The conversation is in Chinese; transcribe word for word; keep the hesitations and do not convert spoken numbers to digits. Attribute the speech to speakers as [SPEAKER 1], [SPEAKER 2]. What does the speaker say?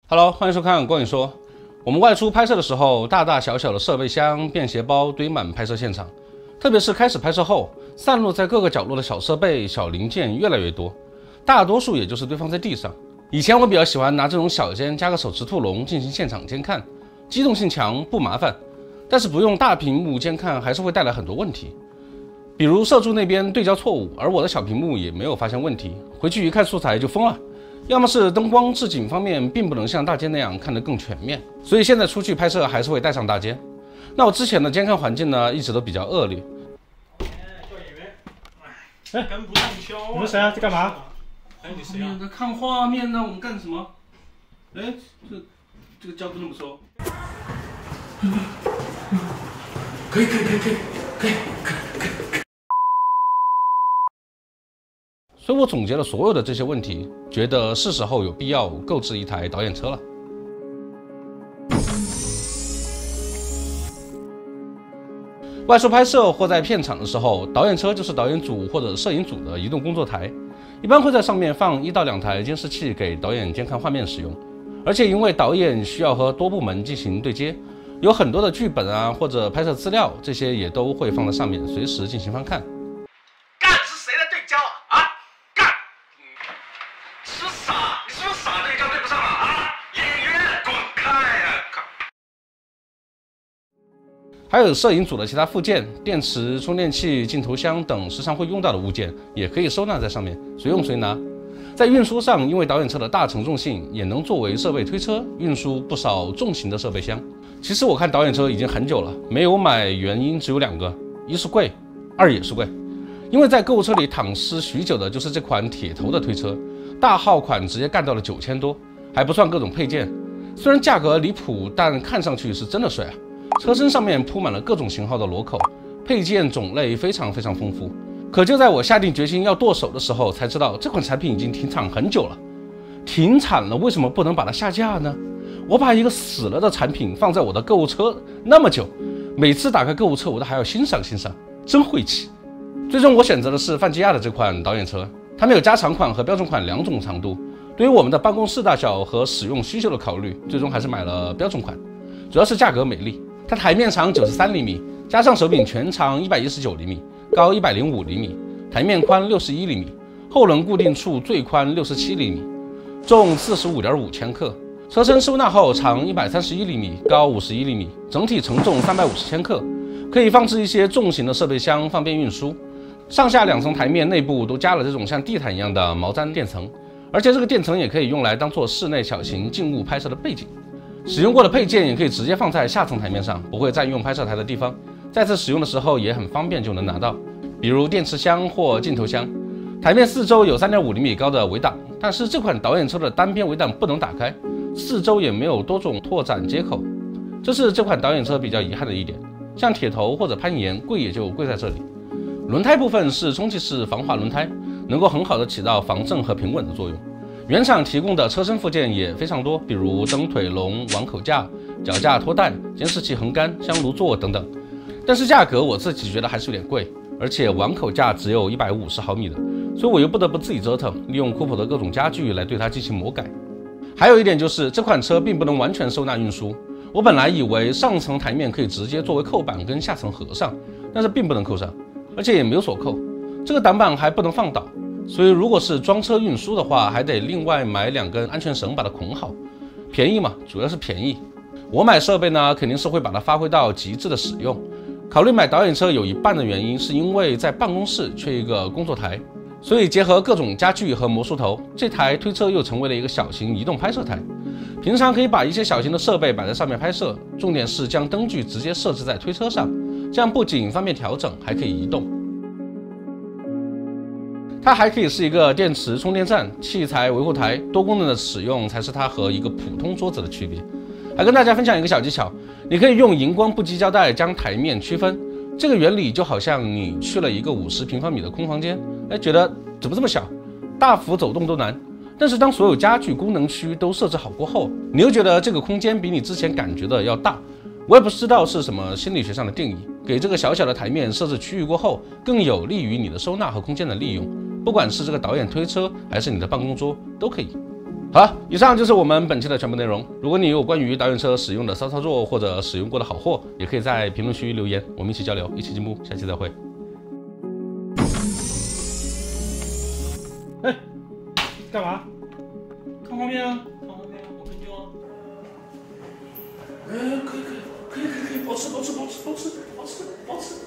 [SPEAKER 1] Hello， 欢迎收看光影说。我们外出拍摄的时候，大大小小的设备箱、便携包堆满拍摄现场，特别是开始拍摄后，散落在各个角落的小设备、小零件越来越多，大多数也就是堆放在地上。以前我比较喜欢拿这种小件加个手持兔笼进行现场监看，机动性强，不麻烦。但是不用大屏幕监看还是会带来很多问题，比如摄助那边对焦错误，而我的小屏幕也没有发现问题，回去一看素材就疯了。要么是灯光置景方面并不能像大监那样看得更全面，所以现在出去拍摄还是会带上大监。那我之前的监看环境呢，一直都比较恶劣。
[SPEAKER 2] 哎，叫演员，哎，跟不上敲啊！
[SPEAKER 3] 你们谁啊？在干嘛？
[SPEAKER 2] 哎，你谁啊？
[SPEAKER 1] 在看画面呢，我们干什么？哎，这这个胶不那么收。可以可以可以可以可以可以可以。所以我总结了所有的这些问题，觉得是时候有必要购置一台导演车了。外出拍摄或在片场的时候，导演车就是导演组或者摄影组的移动工作台，一般会在上面放一到两台监视器给导演监看画面使用。而且因为导演需要和多部门进行对接，有很多的剧本啊或者拍摄资料，这些也都会放在上面，随时进行翻看。
[SPEAKER 4] 干是谁的对焦啊？啊，干！是不是傻？你是不是傻对焦对不上了啊？演员滚开呀！
[SPEAKER 1] 还有摄影组的其他附件，电池、充电器、镜头箱等时常会用到的物件，也可以收纳在上面，随用随拿。在运输上，因为导演车的大承重性，也能作为设备推车，运输不少重型的设备箱。其实我看导演车已经很久了，没有买原因只有两个：一是贵，二也是贵。因为在购物车里躺尸许久的就是这款铁头的推车，大号款直接干到了九千多，还不算各种配件。虽然价格离谱，但看上去是真的帅啊！车身上面铺满了各种型号的螺口，配件种类非常非常丰富。可就在我下定决心要剁手的时候，才知道这款产品已经停产很久了。停产了，为什么不能把它下架呢？我把一个死了的产品放在我的购物车那么久，每次打开购物车我都还要欣赏欣赏，真晦气。最终我选择的是范基亚的这款导演车，它们有加长款和标准款两种长度。对于我们的办公室大小和使用需求的考虑，最终还是买了标准款，主要是价格美丽。它台面长九十三厘米，加上手柄全长一百一十九厘米，高一百零五厘米，台面宽六十一厘米，后轮固定处最宽六十七厘米，重四十五点五千克。车身收纳后长一百三十一厘米，高五十一厘米，整体承重三百五十千克，可以放置一些重型的设备箱，方便运输。上下两层台面内部都加了这种像地毯一样的毛毡垫层，而且这个垫层也可以用来当做室内小型静物拍摄的背景。使用过的配件也可以直接放在下层台面上，不会占用拍摄台的地方，再次使用的时候也很方便就能拿到，比如电池箱或镜头箱。台面四周有 三点五厘米高的围挡，但是这款导演车的单边围挡不能打开，四周也没有多种拓展接口，这是这款导演车比较遗憾的一点。像铁头或者攀岩，贵也就贵在这里。轮胎部分是充气式防滑轮胎，能够很好的起到防震和平稳的作用。原厂提供的车身附件也非常多，比如蹬腿笼、网口架、脚架拖带、监视器横杆、香炉座等等。但是价格我自己觉得还是有点贵，而且网口架只有一百五十毫米的，所以我又不得不自己折腾，利用酷普的各种家具来对它进行魔改。还有一点就是这款车并不能完全收纳运输，我本来以为上层台面可以直接作为扣板跟下层合上，但是并不能扣上，而且也没有锁扣，这个挡板还不能放倒。所以如果是装车运输的话，还得另外买两根安全绳把它捆好，便宜嘛，主要是便宜。我买设备呢，肯定是会把它发挥到极致的使用。考虑买导演车有一半的原因是因为在办公室缺一个工作台，所以结合各种家具和魔术头，这台推车又成为了一个小型移动拍摄台。平常可以把一些小型的设备摆在上面拍摄，重点是将灯具直接设置在推车上，这样不仅方便调整，还可以移动。它还可以是一个电池充电站、器材维护台，多功能的使用才是它和一个普通桌子的区别。还跟大家分享一个小技巧，你可以用荧光不羁胶带将台面区分，这个原理就好像你去了一个五十平方米的空房间，哎，觉得怎么这么小，大幅走动都难。但是当所有家具功能区都设置好过后，你又觉得这个空间比你之前感觉的要大。我也不知道是什么心理学上的定义，给这个小小的台面设置区域过后，更有利于你的收纳和空间的利用。不管是这个导演推车还是你的办公桌都可以。 好，以上就是我们本期的全部内容。如果你有关于导演车使用的骚操作或者使用过的好货，也可以在评论区留言，我们一起交流，一起进步。下期再会。
[SPEAKER 2] 哎，干嘛？看画面啊，看画面啊，我研究啊。哎，可以可以可以可以可以，保持保持保持保持保持保持。